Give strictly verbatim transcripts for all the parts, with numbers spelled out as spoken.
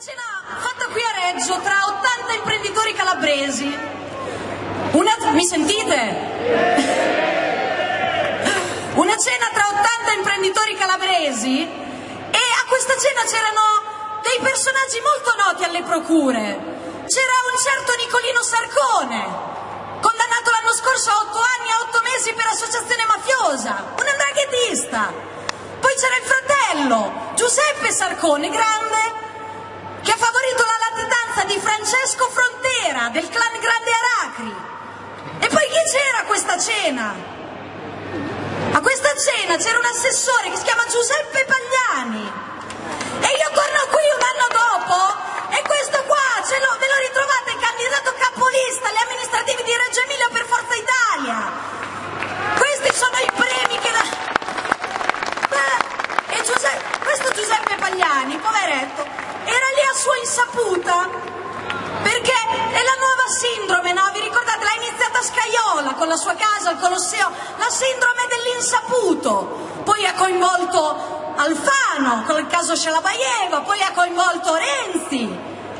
cena fatta qui a Reggio tra ottanta imprenditori calabresi. Una... Mi sentite? Una cena tra ottanta imprenditori calabresi e a questa cena c'erano dei personaggi molto noti alle procure. C'era un certo Nicolino Sarcone, condannato l'anno scorso a otto anni e otto mesi per associazione mafiosa, un andraghetista. Poi c'era il fratello, Giuseppe Sarcone, grande, che ha favorito la latitanza di Francesco Frontera, del clan Grande Aracri. E poi chi c'era a questa cena? A questa cena c'era un assessore che si chiama Giuseppe Pagliani. E io torno qui un anno dopo e questo qua ce lo, ve lo ritrovate candidato capolista alle amministrative di Reggio Emilia per Forza Italia. Questi sono i premi che la... E Giuseppe, questo Giuseppe Pagliani, poveretto, era lì a sua insaputa, perché è la nuova sindrome, no? Vi ricordate? L'ha iniziata Scaiola con la sua casa al Colosseo, la sindrome dell'insaputo. Poi ha coinvolto Alfano con il caso Shalabayeva, poi ha coinvolto Renzi.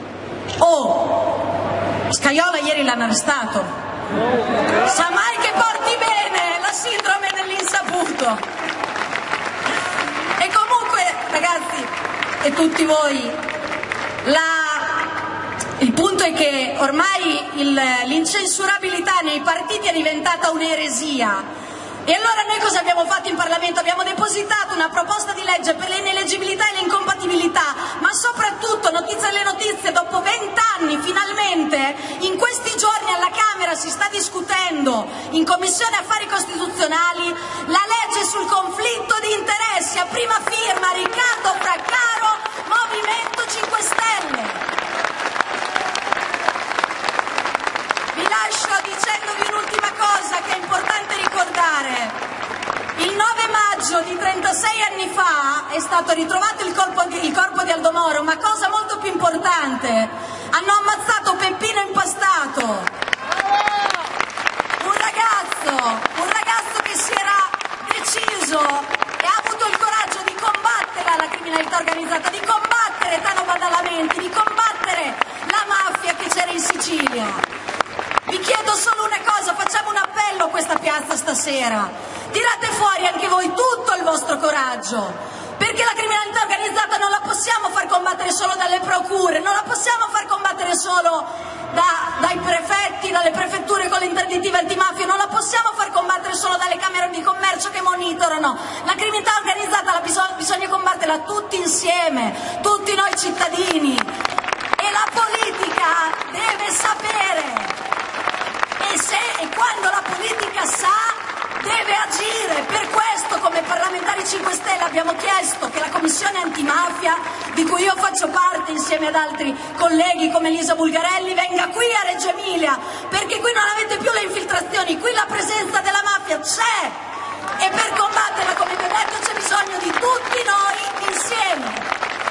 Oh, Scaiola ieri l'hanno arrestato. Sa mai che porti bene la sindrome dell'insaputo. E comunque, ragazzi, e tutti voi, La... il punto è che ormai l'incensurabilità nei partiti è diventata un'eresia. E allora noi cosa abbiamo fatto in Parlamento? Abbiamo depositato una proposta di legge per le ineleggibilità e le incompatibilità, ma soprattutto, notizia delle notizie, dopo vent'anni finalmente, in questi giorni alla Camera si sta discutendo in Commissione Affari Costituzionali la legge sul conflitto di interessi, a prima firma Riccardo Fraccaro, Movimento cinque Stelle. Vi lascio dicendovi un'ultima cosa che è importante ricordare. Il nove maggio di trentasei anni fa è stato ritrovato il corpo di, il corpo di Aldo Moro, ma cosa molto più importante, hanno ammazzato Peppino Impastato, un ragazzo, un ragazzo che si era deciso e ha avuto il coraggio di combattere la criminalità organizzata, di combattere Tano Badalamenti, di combattere la mafia che c'era in Sicilia. Vi chiedo solo una cosa, facciamo un appello a questa piazza stasera, tirate fuori anche voi tutto il vostro coraggio, perché la criminalità organizzata non la possiamo far combattere solo dalle procure, non la possiamo far combattere solo da, dai prefetti, dalle prefetture con le interdittive antimafia, non la possiamo far combattere solo dalle camere di commercio che monitorano. La criminalità organizzata la bisog- bisogna combatterla tutti insieme, tutti noi cittadini, e la politica deve sapere. E, se, e quando la politica sa, deve agire. Per questo, come parlamentari cinque Stelle, abbiamo chiesto che la Commissione Antimafia, di cui io faccio parte insieme ad altri colleghi come Elisa Bulgarelli, venga qui a Reggio Emilia, perché qui non avete più le infiltrazioni, qui la presenza della mafia c'è, e per combatterla, come vi ho detto, c'è bisogno di tutti noi insieme.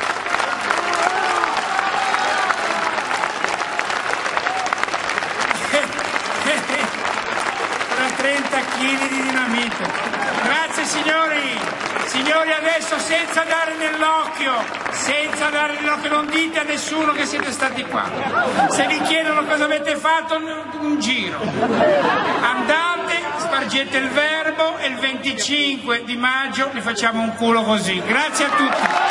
trenta chili di dinamite. Grazie signori. Signori, adesso senza dare nell'occhio, senza dare nell'occhio, non dite a nessuno che siete stati qua. Se vi chiedono cosa avete fatto, un giro. Andate, spargete il verbo e il venticinque di maggio vi facciamo un culo così. Grazie a tutti.